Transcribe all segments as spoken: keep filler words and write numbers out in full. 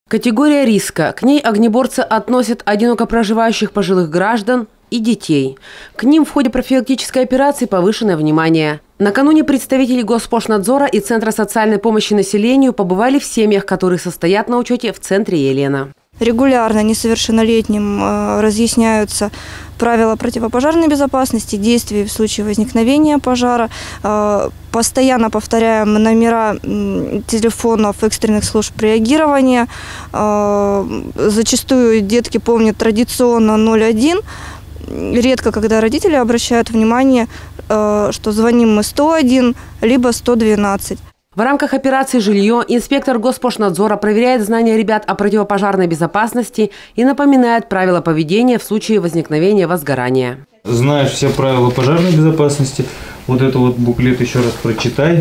Категория риска. К ней огнеборцы относят одиноко проживающих пожилых граждан и детей. К ним в ходе профилактической операции повышенное внимание. Накануне представители Госпошнадзора и Центра социальной помощи населению побывали в семьях, которые состоят на учете в центре Елена. Регулярно несовершеннолетним э, разъясняются правила противопожарной безопасности, действий в случае возникновения пожара. Э, постоянно повторяем номера э, телефонов экстренных служб реагирования. Э, зачастую детки помнят традиционно ноль один. Редко, когда родители обращают внимание, э, что звоним мы сто один, либо сто двенадцать. В рамках операции «Жилье» инспектор Госпошнадзора проверяет знания ребят о противопожарной безопасности и напоминает правила поведения в случае возникновения возгорания. Знаешь все правила пожарной безопасности, вот этот вот буклет еще раз прочитай.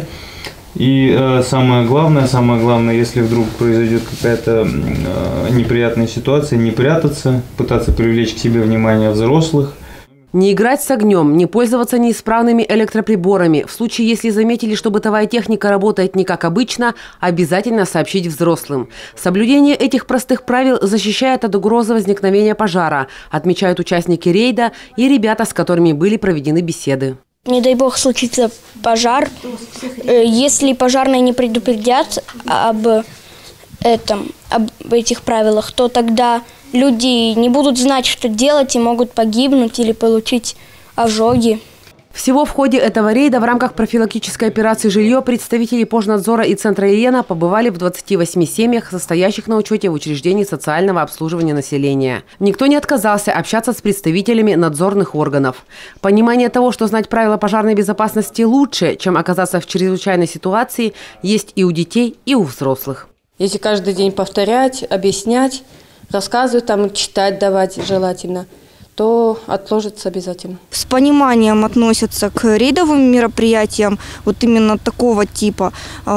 И э, самое главное, самое главное, если вдруг произойдет какая-то э, неприятная ситуация, не прятаться, пытаться привлечь к себе внимание взрослых. Не играть с огнем, не пользоваться неисправными электроприборами. В случае, если заметили, что бытовая техника работает не как обычно, обязательно сообщить взрослым. Соблюдение этих простых правил защищает от угрозы возникновения пожара, отмечают участники рейда и ребята, с которыми были проведены беседы. Не дай бог случится пожар. Если пожарные не предупредят об этом, об этих правилах, то тогда люди не будут знать, что делать, и могут погибнуть или получить ожоги. Всего в ходе этого рейда в рамках профилактической операции «Жилье» представители Пожнадзора и Центра Елена побывали в двадцати восьми семьях, состоящих на учете в учреждении социального обслуживания населения. Никто не отказался общаться с представителями надзорных органов. Понимание того, что знать правила пожарной безопасности лучше, чем оказаться в чрезвычайной ситуации, есть и у детей, и у взрослых. Если каждый день повторять, объяснять, рассказывать, там, читать давать желательно, то отложится обязательно. С пониманием относятся к рейдовым мероприятиям вот именно такого типа.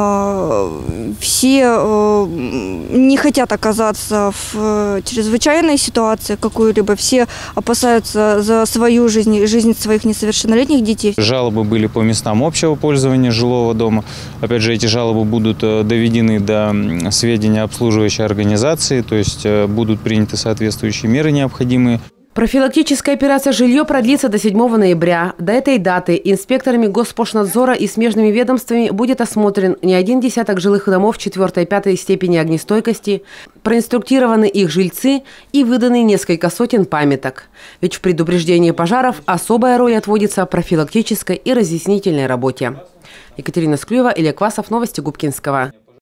Все не хотят оказаться в чрезвычайной ситуации какой-либо. Все опасаются за свою жизнь и жизнь своих несовершеннолетних детей. Жалобы были по местам общего пользования жилого дома. Опять же, эти жалобы будут доведены до сведения обслуживающей организации, то есть будут приняты соответствующие меры необходимые. Профилактическая операция «Жилье» продлится до седьмого ноября. До этой даты инспекторами Госпошнадзора и смежными ведомствами будет осмотрен не один десяток жилых домов четвёртой и пятой степени огнестойкости, проинструктированы их жильцы и выданы несколько сотен памяток. Ведь в предупреждении пожаров особая роль отводится профилактической и разъяснительной работе. Екатерина Склюева, Илья Квасов, новости Губкинского.